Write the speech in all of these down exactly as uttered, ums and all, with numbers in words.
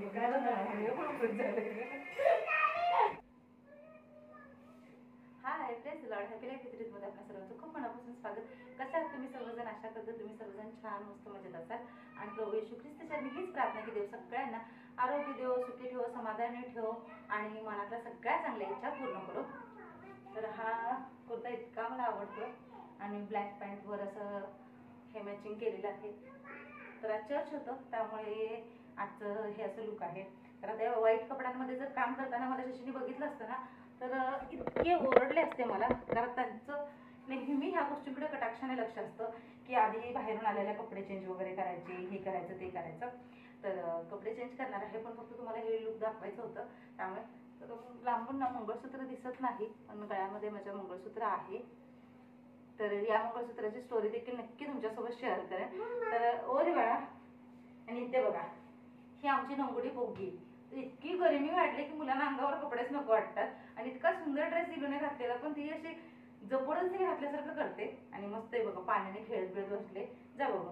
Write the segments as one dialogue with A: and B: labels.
A: High press lord happy life with मध्ये आपल्या सर्वांचं खूप मनापासून स्वागत. कसं आहात तुम्ही सर्वजण? आशा करतो तुम्ही सर्वजण छान मस्त मजेत असाल. आणि प्रभू येशू ख्रिस्ताच्या हीच प्रार्थना की देव सगळ्यांना आरोग्य देव, सुखी ठेव, समाधानी ठेव आणि मनातल्या सगळ्या चांगल्या इच्छा पूर्ण करो. तर हा कुर्ता इतका मला आवडतो आणि ब्लॅक पॅन्टवर असं हे मॅचिंग केलेलं आहे. तर आज चर्च होतं त्यामुळे आजचं हे असं लुक आहे. तर आता व्हाईट कपड्यांमध्ये जर काम करताना मला शशीने बघितलं असतं ना तर इतके ओरडले असते मला, कारण त्यांचं नेहमी ह्या गोष्टींकडे कटाक्षाने लक्ष असतं की आधी बाहेरून आलेल्या कपडे चेंज वगैरे करायचे, हे करायचं ते करायचं. तर कपडे चेंज करणार आहे पण फक्त तुम्हाला हे लुक दाखवायचं होतं. त्यामुळे तर लांबून ना मंगळसूत्र दिसत नाही पण गळ्यामध्ये माझ्या मंगळसूत्र आहे. तर या मंगळसूत्राची स्टोरी देखील नक्की तुमच्यासोबत शेअर करेन. तर ओरे बाळा, आणि इथे बघा ही आमची नंगुडी पोगी. इतकी गरमी वाटली की मुलांना अंगावर कपडेच नको वाटतात आणि इतका सुंदर ड्रेस दिलूने घातलेला पण ती अशी जबरदस्ती घातल्यासारखं करते. आणि मस्त आहे बघा, पाण्याने खेळत खेळत बसले. जा बघा,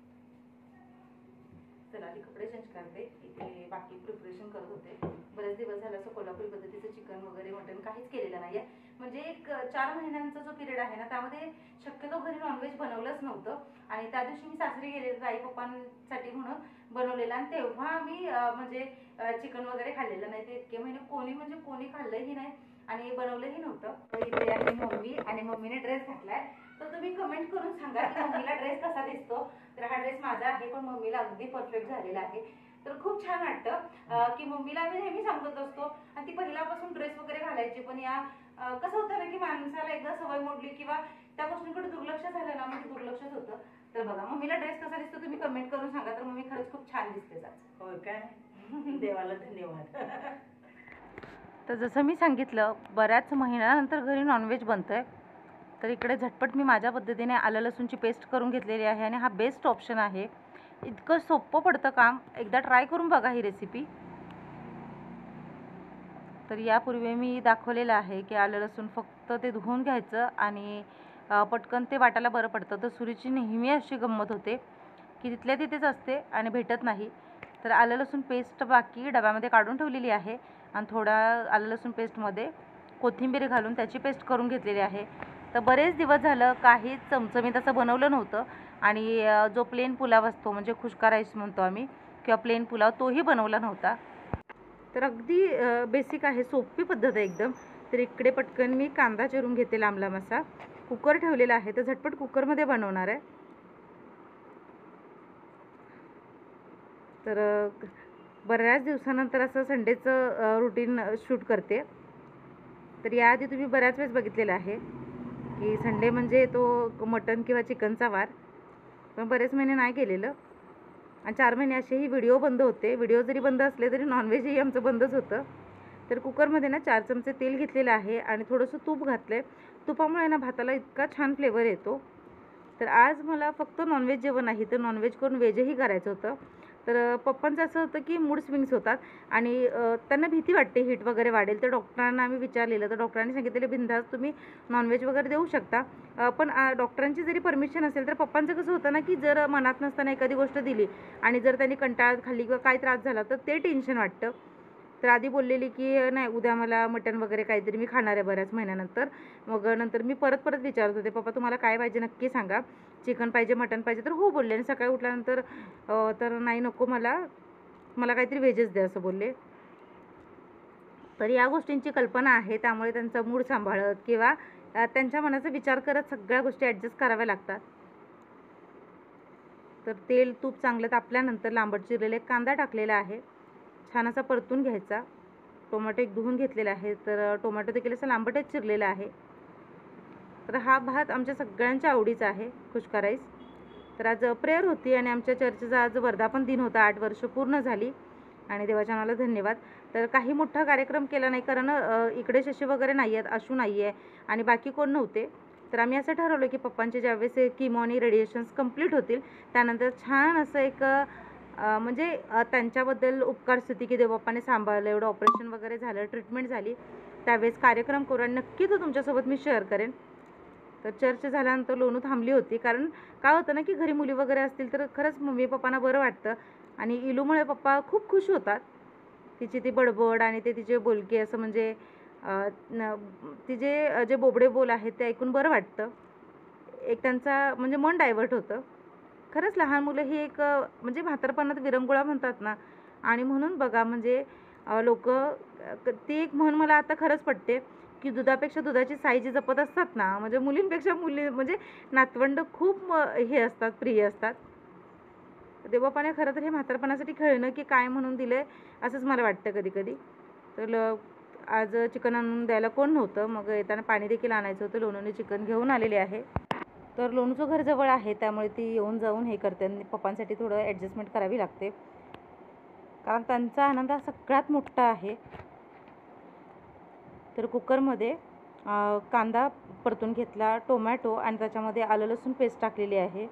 A: चला आधी कपडे चेंज करते. इथे बाकी प्रिपरेशन करत होते. बरेच दिवस झाले असं कोल्हापुरी पद्धतीचं चिकन वगैरे मटन काहीच केलेलं नाहीये. म्हणजे एक चार महिन्यांचा जो पिरियड आहे ना त्यामध्ये शक्यतो घरी नॉनव्हेज बनवलंच नव्हतं. आणि त्या दिवशी मी सासरी गेले आई पप्पांसाठी म्हणून बनवलेलं आणि तेव्हा मी म्हणजे चिकन वगैरे खाल्लेलं नाही. ते इतके महिने कोणी म्हणजे कोणी खाल्लंही नाही आणि बनवलंही नव्हतं. इथे आहे मम्मी आणि मम्मीने ड्रेस घातलाय. तर तुम्ही कमेंट करून सांगा की मम्मीला ड्रेस कसा दिसतो. तर हा ड्रेस माझा आहे पण मम्मीला अगदी परफेक्ट झालेला आहे. तर खूप छान वाटतं की मम्मीला मी नेहमी सांगत असतो आणि ती पहिल्यापासून ड्रेस वगैरे घालायची. पण या कसं होतं ना की माणसाला एकदा सवय मोडली किंवा त्या गोष्टींकडे दुर्लक्ष झालं ना म्हणजे दुर्लक्षच होतं. तर बघा मम्मीला ड्रेस कसा दिसतो तुम्ही कमेंट करून सांगा. तर मम्मी खरंच खूप छान दिसते.
B: होय काय, देवाला धन्यवाद.
A: तर जसं मी सांगितलं बऱ्याच महिन्यानंतर घरी नॉनव्हेज बनतंय. तर इकडे झटपट मी माझ्या पद्धतीने आलं लसूणची पेस्ट करून घेतलेली आहे आणि हा बेस्ट ऑप्शन आहे. इतकं सोपं पडतं काम, एकदा ट्राय करून बघा ही रेसिपी. तर यापूर्वी मी दाखवलेलं आहे की आलं लसूण फक्त ते धुवून घ्यायचं आणि पटकन ते वाटायला बरं पडतं. तर सुरीची नेहमी अशी गंमत होते की तिथल्या तिथेच असते आणि भेटत नाही. तर आलं लसूण पेस्ट बाकी डब्यामध्ये काढून ठेवलेली आहे आणि थोडा आलं लसूण पेस्टमध्ये कोथिंबीर घालून त्याची पेस्ट करून घेतलेली आहे. तर बरेच दिवस झालं काहीच चमचमीत असं बनवलं नव्हतं आणि जो प्लेन पुलाव असतो म्हणजे खुश्का राईस म्हणतो आम्ही किंवा प्लेन पुलाव तोही बनवला नव्हता. तर अगदी बेसिक आहे, सोपी पद्धत आहे एकदम. तर इकडे पटकन मी कांदा चिरून घेते लांब लांब असा. कुकर ठेवलेला आहे तर झटपट कुकरमध्ये बनवणार आहे. तर बऱ्याच दिवसानंतर असं संडेचं रुटीन शूट करते. तर याआधी तुम्ही बऱ्याच वेळेस बघितलेलं आहे की संडे म्हणजे तो मटन किंवा चिकनचा वार. पण बरेच महिने नाही केलेलं आणि चार महिने असेही व्हिडिओ बंद होते. व्हिडिओ जरी बंद असले तरी नॉनव्हेजही आमचं बंदच होतं. तर कुकरमध्ये ना चार चमचे तेल घेतलेलं आहे आणि थोडंसं तूप घातलं आहे. तुपामुळे ना भाताला इतका छान फ्लेवर येतो. तर आज मला फक्त नॉनव्हेज जेवण नाही तर नॉनव्हेज करून व्हेजही करायचं होतं. तर पप्पांचं असं होतं की मूड स्विंग्स होतात आणि त्यांना भीती वाटते हीट वगैरे वाढेल. तर डॉक्टरांना आम्ही विचारलेलं तर डॉक्टरांनी सांगितलेलं बिनधास्त तुम्ही नॉनव्हेज वगैरे देऊ शकता. पण डॉक्टरांची जरी परमिशन असेल तर पप्पांचं कसं होतं ना की जर मनात नसताना एखादी गोष्ट दिली आणि जर त्यांनी कंटाळत खाल्ली किंवा काय त्रास झाला तर ते टेन्शन वाटतं. तर आधी बोललेली की नाही उद्या मला मटण वगैरे काहीतरी मी खाणार आहे बऱ्याच महिन्यानंतर. मग नंतर मी परत परत विचारत होते पप्पा तुम्हाला काय पाहिजे नक्की सांगा, चिकन पाहिजे मटण पाहिजे. तर हो बोलले आणि सकाळी उठल्यानंतर तर नाही नको मला मला काहीतरी व्हेजच द्या असं बोलले. तर या गोष्टींची कल्पना आहे त्यामुळे त्यांचा मूड सांभाळत किंवा त्यांच्या मनाचा विचार करत सगळ्या गोष्टी ॲडजस्ट कराव्या लागतात. तर तेल तूप चांगलं तापल्यानंतर लांबट चिरलेला एक कांदा टाकलेला आहे, छान असा परतून घ्यायचा. टोमॅटो एक धुवून घेतलेला आहे तर टोमॅटो देखील असं लांबटच चिरलेला आहे. तर हा भात आमच्या सगळ्यांच्या आवडीचा आहे खुश्का राईस. तर आज प्रेयर होती आणि आमच्या चर्चचा आज वर्धापन दिन होता. आठ वर्ष पूर्ण झाली आणि देवाच्या नावाला धन्यवाद. तर काही मोठा कार्यक्रम केला नाही कारण इकडे शशी वगैरे नाही आहेत, आशू नाही आहे आणि बाकी कोण नव्हते. तर आम्ही असं ठरवलं की पप्पांचे ज्यावेळेस किमो आणि रेडिएशन्स कंप्लीट होतील त्यानंतर छान असं एक म्हणजे त्यांच्याबद्दल उपकार स्तुती की देवबाप्पाने सांभाळलं, एवढं ऑपरेशन वगैरे झालं, ट्रीटमेंट झाली, त्यावेळेस कार्यक्रम करू आणि नक्की तो तुमच्यासोबत मी शेअर करेन. तर चर्च झाल्यानंतर लोणू थांबली होती कारण काय होतं ना की घरी मुली वगैरे असतील तर खरंच मम्मी पप्पांना बरं वाटतं आणि इलूमुळे पप्पा खूप खुश होतात. तिची ती बडबड आणि ते तिचे बोलके असं म्हणजे तिचे जे बोबडे बोल आहेत ते ऐकून बरं वाटतं. एक त्यांचा म्हणजे मन डायव्हर्ट होतं. खरंच लहान मुलं ही एक म्हणजे म्हातारपणात विरंगुळा म्हणतात ना, आणि म्हणून बघा म्हणजे लोक ती एक म्हण मला आता खरंच पटते की दुधापेक्षा दुधाची साई जी जपत असतात ना, म्हणजे मुलींपेक्षा मुली म्हणजे नातवंड खूप हे असतात, प्रिय असतात. देवबापाने खरं तर हे म्हातारपणासाठी खेळणं की काय म्हणून दिलंय असंच मला वाटतं कधी कधी. तर आज चिकन आणून द्यायला कोण नव्हतं, मग येताना पाणी देखील आणायचं होतं. लोणूने चिकन घेऊन आलेले आहे. तर लोणूचं घर जवळ आहे त्यामुळे ती येऊन जाऊन हे करते. आणि पप्पांसाठी थोडं ॲडजस्टमेंट करावी लागते कारण त्यांचा आनंद हा सगळ्यात मोठा आहे. तर कुकरमध्ये कांदा परतून घेतला, टोमॅटो आणि त्याच्यामध्ये आलं लसूण पेस्ट टाकलेली आहे.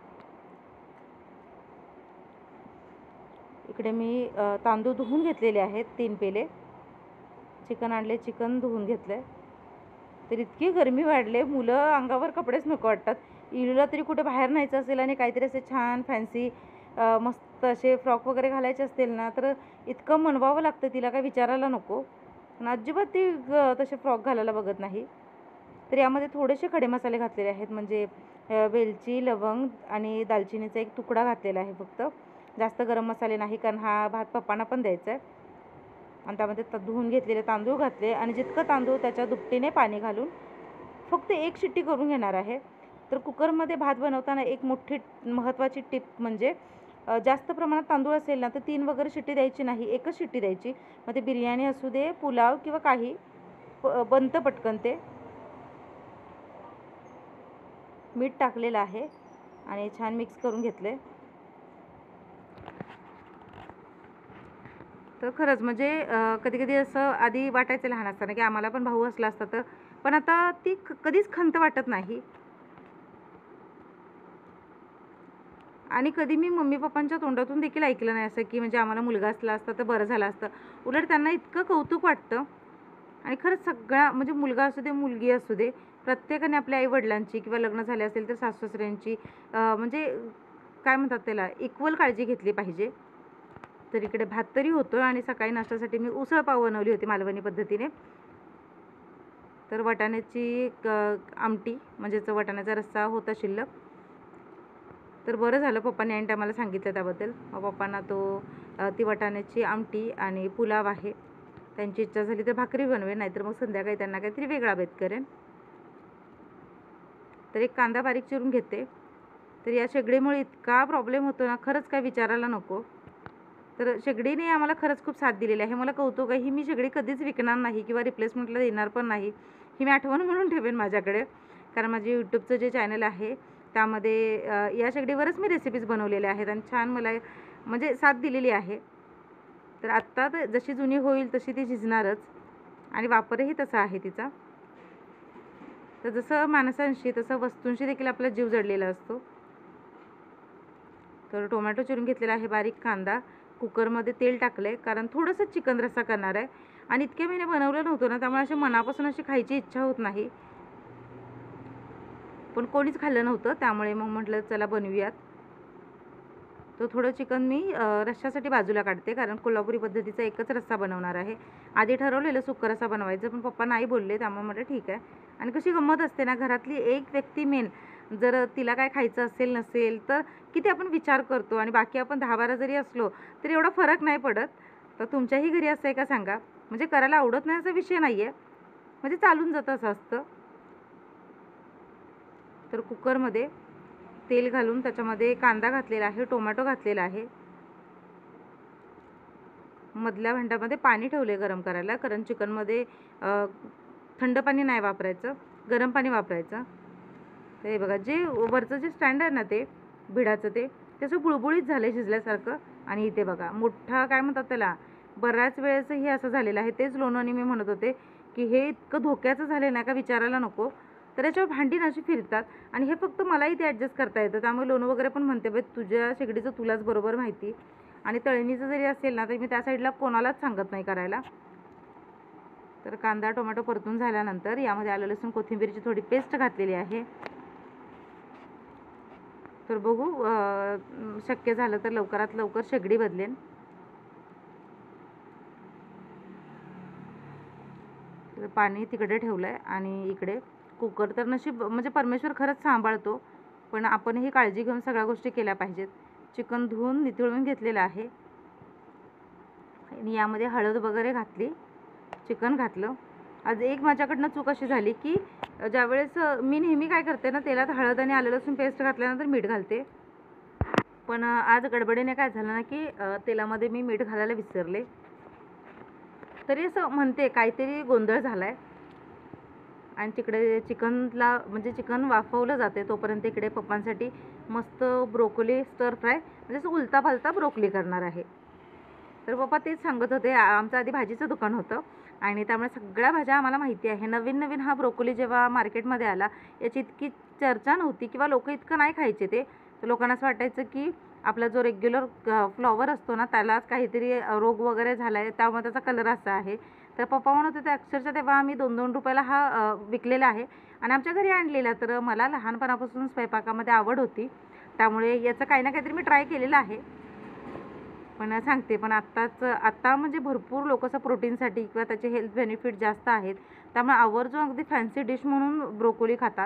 A: इकडे मी तांदूळ धुवून घेतलेले आहेत तीन पेले. चिकन आणले, चिकन धुवून घेतलं. तर इतकी गरमी वाढले, मुलं अंगावर कपडेच नको वाटतात. इलूला तरी कुठे बाहेर न्यायचं असेल आणि काहीतरी असे छान फॅन्सी मस्त असे फ्रॉक वगैरे घालायचे असतील ना, तर इतकं मनवावं लागतं तिला, काय विचारायला नको. पण अजिबात ती तसे फ्रॉक घालायला बघत नाही. तर यामध्ये थोडेसे खडे मसाले घातलेले आहेत, म्हणजे वेलची, लवंग आणि दालचिनीचा एक तुकडा घातलेला आहे फक्त. जास्त गरम मसाले नाही, कारण हा भात पप्पांना पण द्यायचा आहे. आणि त्यामध्ये त धुवून घेतलेले तांदूळ घातले आणि जितकं तांदूळ त्याच्या दुपटीने पाणी घालून फक्त एक शिट्टी करून घेणार आहे. तर कुकरमध्ये भात बनवताना एक मोठी महत्त्वाची टिप म्हणजे जास्त प्रमाणात तांदूळ असेल ना तर तीन वगैरे शिट्टी द्यायची नाही, एकच शिट्टी द्यायची. मग ते बिर्याणी असू दे, पुलाव किंवा काही बनतं पटकन. ते मीठ टाकलेलं आहे आणि छान मिक्स करून घेतले. तर खरंच म्हणजे कधी कधी असं आधी वाटायचं लहान असताना की आम्हाला पण भाऊ असला असता तर, पण आता ती कधीच खंत वाटत नाही. आणि कधी मी मम्मी पप्पांच्या तोंडातून देखील ऐकलं नाही असं की म्हणजे आम्हाला मुलगा असला असता तर बरं झालं असतं. उलट त्यांना इतकं कौतुक वाटतं. आणि खरंच सगळ्या म्हणजे मुलगा असू दे, मुलगी असू दे, प्रत्येकाने आपल्या आईवडिलांची किंवा लग्न झाले असेल तर सासू सासऱ्यांची म्हणजे काय म्हणतात त्याला, इक्वल काळजी घेतली पाहिजे. तर इकडे भात तरी होतो आणि सकाळी नाश्त्यासाठी मी उसळ पाव बनवली होती मालवणी पद्धतीने. तर वाटाण्याची आमटी म्हणजेच वाटाण्याचा रस्सा होता शिल्लक. तर बरं झालं पप्पांनी ऐन टायमाला सांगितलं त्याबद्दल. मग पप्पांना तो ती वाटाण्याची आमटी आणि पुलाव आहे. त्यांची इच्छा झाली तर भाकरी बनवेन, नाहीतर मग संध्याकाळी त्यांना काहीतरी वेगळा बेत करेन. तर एक कांदा बारीक चिरून घेते. तर या शेगडीमुळे इतका प्रॉब्लेम होतो ना, खरंच काय विचारायला नको. तर शेगडीने आम्हाला खरंच खूप साथ दिलेली आहे. मला कौतुक आहे. ही मी शेगडी कधीच विकणार नाही किंवा रिप्लेसमेंटला देणार पण नाही. ही मी आठवण म्हणून ठेवेन माझ्याकडे, कारण माझे यूट्यूबचं जे चॅनल आहे त्यामध्ये या शेगडीवरच मी रेसिपीज बनवलेल्या आहेत आणि छान मला म्हणजे साथ दिलेली आहे. तर आत्ता तर जशी जुनी होईल तशी ती झिजणारच आणि वापरही तसा आहे तिचा. तर जसं माणसांशी तसं वस्तूंशी देखील आपला जीव जडलेला असतो. तर टोमॅटो चिरून घेतलेला आहे, बारीक कांदा, कुकरमध्ये तेल टाकलं आहे कारण थोडंसं चिकन रस्सा करणार आहे आणि इतके महिने बनवलं नव्हतं ना, त्यामुळे अशी मनापासून अशी खायची इच्छा होत नाही. पण कोणीच खाल्लं नव्हतं त्यामुळे मग म्हटलं चला बनवूयात. तो थोडं चिकन मी रस्स्यासाठी बाजूला काढते कारण कोल्हापुरी पद्धतीचा एकच रस्सा बनवणार आहे. आधी ठरवलेलं सुक्का रस्सा बनवायचं, पण पप्पा नाही बोलले त्यामुळे म्हटलं ठीक आहे. आणि कशी गंमत असते ना, घरातली एक व्यक्ती मेन जर तिला काय खायचं असेल नसेल तर किती आपण विचार करतो आणि बाकी आपण दहा बारा जरी असलो तरी एवढा फरक नाही पडत. तर तुमच्याही घरी असं आहे का सांगा. म्हणजे करायला आवडत नाही असा विषय नाही आहे, म्हणजे चालून जातं असं असतं. तर कुकरमध्ये तेल घालून त्याच्यामध्ये कांदा घातलेला आहे, टोमॅटो घातलेला आहे. मधल्या भांड्यामध्ये पाणी ठेवले गरम करायला, कारण चिकनमध्ये थंड पाणी नाही वापरायचं, गरम पाणी वापरायचं. तर हे बघा, जे वरचं जे स्टँड आहे ना ते भिडाचं, ते त्याचं गुळगुळीत झालं शिजल्यासारखं. आणि इथे बघा मोठा काय म्हणतात त्याला, बऱ्याच वेळेचं हे असं झालेलं आहे. तेच लोणवणी मी म्हणत होते की हे इतकं धोक्याचं झालं नाही का विचारायला नको. तर याच्यावर भांडी अशी फिरतात आणि हे फक्त मलाही ते ॲडजस्ट करता येतं. त्यामुळे लोणं वगैरे पण म्हणते बाई तुझ्या शेगडीचं तुलाच बरोबर माहिती. आणि तळणीचं जरी असेल ना तरी मी त्या साईडला कोणालाच सांगत नाही करायला. तर कांदा टोमॅटो परतून झाल्यानंतर यामध्ये आलं लसूण कोथिंबीरची थोडी पेस्ट घातलेली आहे. तर बघू शक्य झालं तर लवकरात लवकर शेगडी बदलेन. पाणी तिकडे ठेवलं आहे आणि इकडे कुकर. तर नशीब म्हणजे परमेश्वर खरंच सांभाळतो, पण आपणही काळजी घेऊन सगळ्या गोष्टी केल्या पाहिजेत. चिकन धुवून नितळून घेतलेलं आहे आणि यामध्ये हळद वगैरे घातली, चिकन घातलं. आज एक माझ्याकडनं चूक अशी झाली की ज्यावेळेस मी नेहमी काय करते ना, तेलात हळद आणि आलं लसूण पेस्ट घातल्यानंतर मीठ घालते, पण आज गडबडीने काय झालं ना की तेलामध्ये मी मीठ घालायला विसरले. तरी असं म्हणते काहीतरी गोंधळ झाला आहे. आणि तिकडे चिकनला म्हणजे चिकन वाफवलं जाते तोपर्यंत इकडे पप्पांसाठी मस्त ब्रोकोली स्टर फ्राय म्हणजे असं उलता पालता ब्रोकोली करणार आहे. तर पप्पा तेच सांगत होते, आमचं आधी भाजीचं दुकान होतं आणि त्यामुळे सगळ्या भाज्या आम्हाला माहिती आहे. नवीन नवीन हा ब्रोकोली जेव्हा मार्केटमध्ये आला याची इतकी चर्चा नव्हती किंवा लोक इतकं नाही खायचे ते. तर लोकांना असं वाटायचं की आपला जो रेग्युलर फ्लॉवर असतो ना त्यालाच काहीतरी रोग वगैरे झाला आहे, त्यामुळे त्याचा कलर असा आहे. तर पप्पा म्हणत होते अक्षरशः तेव्हा आम्ही दोन दोन रुपयाला हा विकलेला आहे आणि आमच्या घरी आणलेला. तर मला लहानपणापासून स्वयंपाकामध्ये आवड होती, त्यामुळे याचं काही ना काहीतरी मी ट्राय केलेलं आहे. पण सांगते पण आत्ताच आत्ता म्हणजे भरपूर लोक असं प्रोटीनसाठी किंवा त्याचे हेल्थ बेनिफिट जास्त आहेत, त्यामुळे आवर्जून अगदी फॅन्सी डिश म्हणून ब्रोकोली खातात.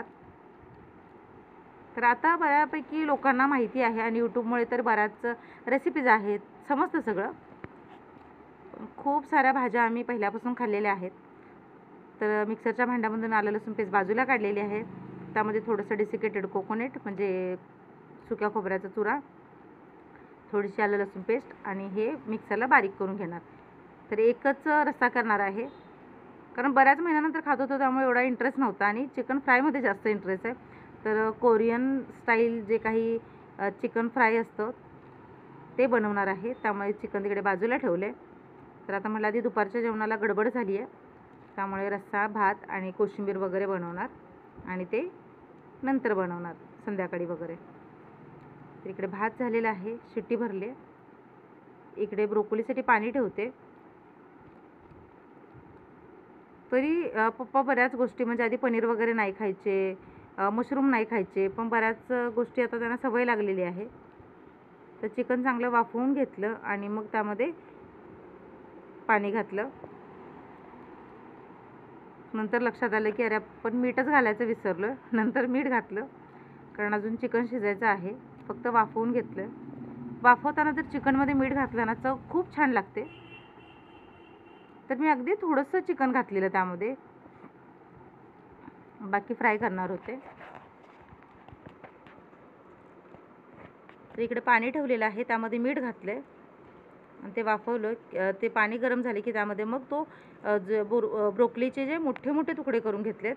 A: तर आता बऱ्यापैकी लोकांना माहिती आहे आणि यूट्यूबमुळे तर बऱ्याच रेसिपीज आहेत, समजतं सगळं. खूप साऱ्या भाज्या आम्ही पहिल्यापासून खाल्लेल्या आहेत. तर मिक्सरच्या भांड्यामधून आलं लसूण पेस्ट बाजूला काढलेली आहे. त्यामध्ये थोडंसं डेसिकेटेड कोकोनट म्हणजे सुक्या खोबऱ्याचा चुरा, थोडीशी आलं लसूण पेस्ट आणि हे मिक्सरला बारीक करून घेणार. तर एकच रस्सा करणार आहे, कारण बऱ्याच महिन्यानंतर खात होतो त्यामुळे एवढा इंटरेस्ट नव्हता आणि चिकन फ्रायमध्ये जास्त इंटरेस्ट आहे. तर कोरियन स्टाईल जे काही चिकन फ्राय असतं ते बनवणार आहे, त्यामुळे चिकन तिकडे बाजूला ठेवले. तर आता मला आधी दुपारच्या जेवणाला गडबड झाली आहे, त्यामुळे रस्सा भात आणि कोशिंबीर वगैरे बनवणार आणि ते नंतर बनवणार संध्याकाळी वगैरे. तर इकडे भात झालेला आहे, शिट्टी भरले. इकडे ब्रोकोलीसाठी पाणी ठेवते. तरी पप्पा बऱ्याच गोष्टी म्हणजे आधी पनीर वगैरे नाही खायचे, मशरूम नाही खायचे, पण बऱ्याच गोष्टी आता त्यांना सवय लागलेली आहे. तर चिकन चांगलं वाफवून घेतलं आणि मग त्यामध्ये पाणी घातलं. नंतर लक्षात आलं की अरे आपण मीठच घालायचं विसरलो. नंतर मीठ घातलं कारण अजून चिकन शिजायचं आहे, फक्त वाफवून घेतलं. वाफवताना जर चिकनमध्ये मीठ घातलं ना चव खूप छान लागते. तर मी अगदी थोडंसं चिकन घातलेलं त्यामध्ये, बाकी फ्राय करणार होते. तर इकडे पाणी ठेवलेलं आहे, त्यामध्ये मीठ घातलं आहे आणि ते वाफवलं. ते पाणी गरम झाले की त्यामध्ये मग तो ज ब्रो ब्रोकोलीचे जे मोठे मोठे तुकडे करून घेतलेत.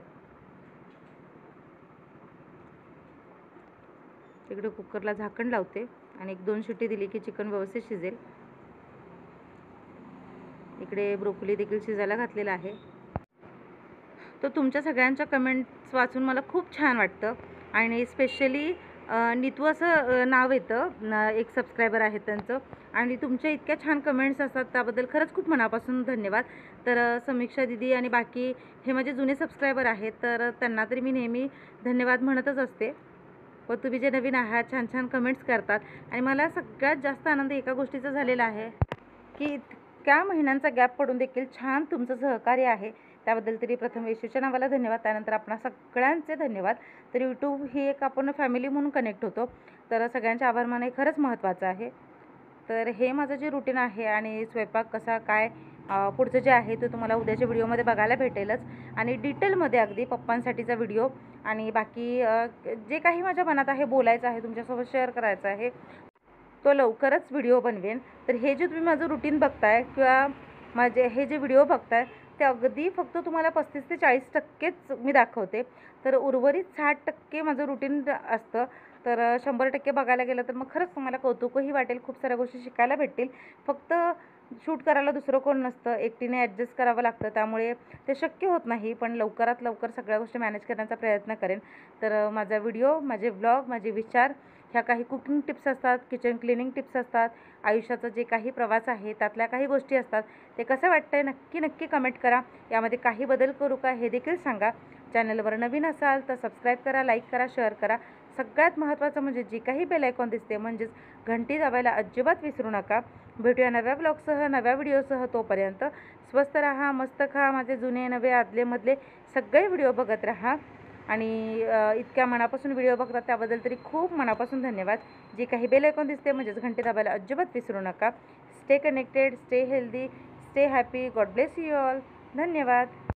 A: इकडे कुकरला झाकण लावते आणि एक दोन शिट्टी दिली की चिकन व्यवस्थित शिजेल. इकडे ब्रोकोली देखील शिजायला घातलेला आहे. तर तुमच्या सगळ्यांच्या कमेंट्स वाचून मला खूप छान वाटतं आणि स्पेशली नीतू असं नाव येतं, एक सबस्क्रायबर आहे त्यांचं, आणि तुमच्या इतक्या छान कमेंट्स असतात त्याबद्दल खरंच खूप मनापासून धन्यवाद. तर समीक्षा दिदी आणि बाकी हे माझे जुने सबस्क्रायबर आहेत, तर त्यांना तरी मी नेहमी धन्यवाद म्हणतच असते. व तुम्ही जे नवीन आहात छान छान कमेंट्स करतात आणि मला सगळ्यात जास्त आनंद एका गोष्टीचा झालेला आहे की इतक्या महिन्यांचा गॅप पडून देखील छान तुमचं सहकार्य आहे, त्याबद्दल तरी प्रथम येशूच्या नावाला धन्यवाद, त्यानंतर आपणा सगळ्यांचे धन्यवाद. तर यूट्यूब ही एक आपण फॅमिली म्हणून कनेक्ट होतो, तर सगळ्यांचे आभार मानणे खरंच महत्त्वाचं आहे. तर हे माझं जे रुटीन आहे आणि स्वयंपाक कसा काय पुढचं जे आहे ते तुम्हाला उद्याच्या व्हिडिओमध्ये बघायला भेटेलच आणि डिटेलमध्ये अगदी पप्पांसाठीचा व्हिडिओ आणि बाकी जे काही माझ्या मनात आहे बोलायचं आहे तुमच्यासोबत शेअर करायचं आहे तो लवकरच व्हिडिओ बनवेन. तर हे जे तुम्ही माझं रुटीन बघताय किंवा माझे हे जे व्हिडिओ बघताय ते अगदी फक्त तुम्हाला पस्तीस ते चाळीस टक्केच मी दाखवते, तर उर्वरित साठ टक्के माझं रुटीन असतं. तर शंभर टक्के बघायला गेलं तर मग खरंच तुम्हाला कौतुकही वाटेल, खूप साऱ्या गोष्टी शिकायला भेटतील. फक्त शूट करायला दुसरं कोण नसतं, एकटीने ॲडजस्ट करावं लागतं, त्यामुळे ते शक्य होत नाही, पण लवकरात लवकर सगळ्या गोष्टी मॅनेज करण्याचा प्रयत्न करेन. तर माझा व्हिडिओ, माझे व्लॉग, माझे विचार, ह्या काही कुकिंग टिप्स असतात, किचन क्लिनिंग टिप्स असतात, आयुष्याचा जे काही प्रवास आहे त्यातल्या काही गोष्टी असतात, ते कसं वाटतं आहे नक्की नक्की कमेंट करा. यामध्ये काही बदल करू का हे देखील सांगा. चॅनलवर नवीन असाल तर सबस्क्राईब करा, लाईक करा, शेअर करा. सगळ्यात महत्त्वाचं म्हणजे जी काही बेल आयकॉन दिसते म्हणजेच घंटी दाबायला अजिबात विसरू नका. भेटूया नव्या ब्लॉगसह, नव्या व्हिडिओसह. तोपर्यंत स्वस्त राहा, मस्त खा. माझे जुने नवे आदले मधले सगळे व्हिडिओ बघत राहा. आणि अ, इतक्या मनापासून व्हिडिओ बघतात त्याबद्दल तरी खूप मनापासून धन्यवाद. जी काही बेल आयकॉन दिसते म्हणजेच घंटी दाबायला अजिबात विसरू नका. Stay connected, stay healthy, stay happy. God bless you all. धन्यवाद.